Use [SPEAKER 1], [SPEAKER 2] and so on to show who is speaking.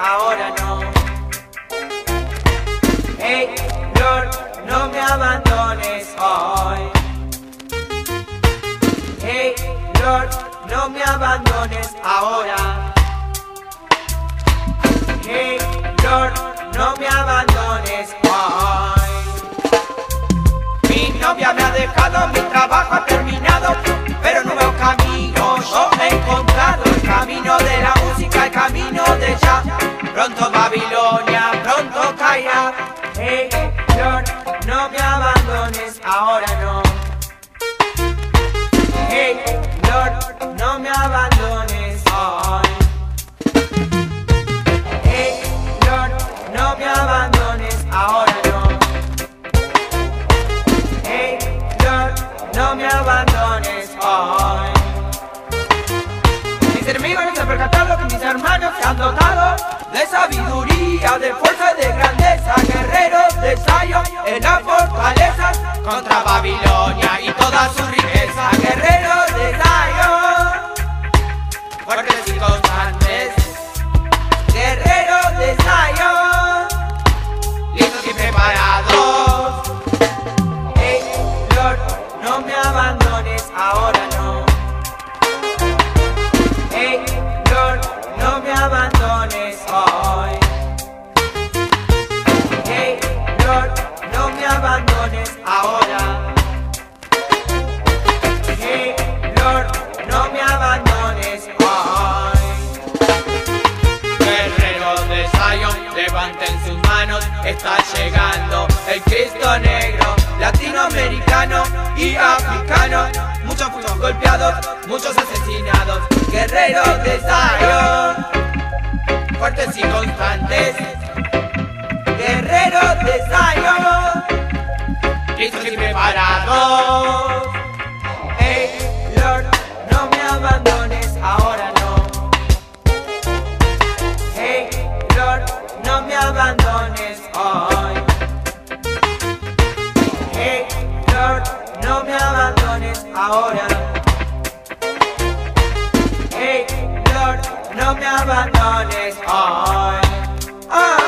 [SPEAKER 1] ahora no. Hey, Lord, no me abandones hoy. Hey, Lord, no me abandones ahora. Hey, Lord, no me abandones hoy. Mi novia me ha dejado, mi trabajo ha terminado, pero no veo camino, yo he encontrado el camino de la música, el camino de ya. Pronto Babilonia, pronto caerá. Hey, Lord, no me abandones, ahora no. Hey, Lord, no me abandones hoy. Hey, Lord, no me abandones, ahora no. Hey, Lord, no me abandones hoy. Mis enemigos no se han percatado que mis hermanos se han dotado de sabiduría, de fuerza y de grandeza, guerreros de Zion en la fortaleza contra Babilonia y toda su riqueza. Guerreros de Zion, fuertes y constantes. Guerreros de Zion, listos y preparados. Hey, Lord, no me abandones, ahora no. Hey, Lord, no me abandones hoy. Hey, Lord, no me abandones ahora. Hey, Lord, no me abandones hoy. Guerreros de Zion, levanten sus manos, está llegando el Cristo negro, latinoamericano y africano. Muchos fuimos golpeados, muchos asesinados. Guerreros de Zion, fuertes y constantes. Guerreros de Zion, listos y preparados. Hey, Lord, no me abandones, ahora no. Hey, Lord, no me abandones hoy. Hey, Lord, no me abandones ahora. Hey, Lord, no me abandones hoy.